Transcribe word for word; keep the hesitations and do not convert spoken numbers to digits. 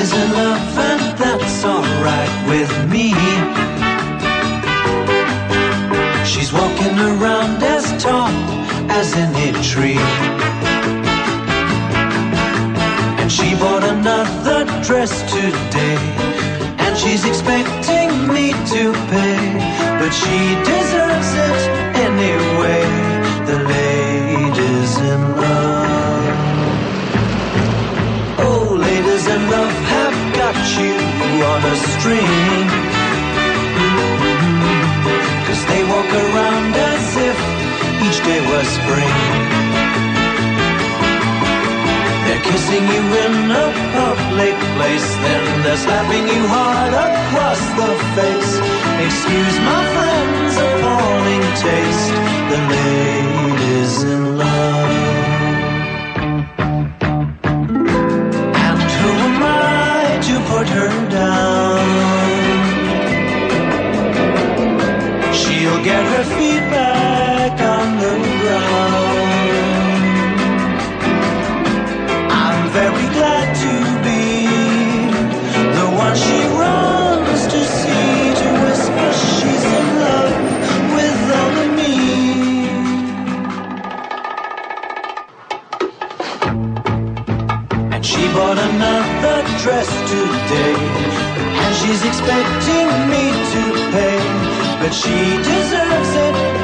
is in love, and that's alright with me. She's walking around as tall as any tree, and she bought another dress today, and she's expecting me to pay, but she deserves it anyway. The lady's in love. Oh, ladies in love have got you on a string, 'cause they walk around as if each day was spring. They're kissing you in a public place, then they're slapping you hard across the face. Excuse my friend's appalling taste. The lady's in love. And who am I to put her down? She'll get her feet back on the ground. I'm very glad to be the one she runs to see, to whisper she's in love with only me. And she bought another dress today, and she's expecting me to pay, but she deserves it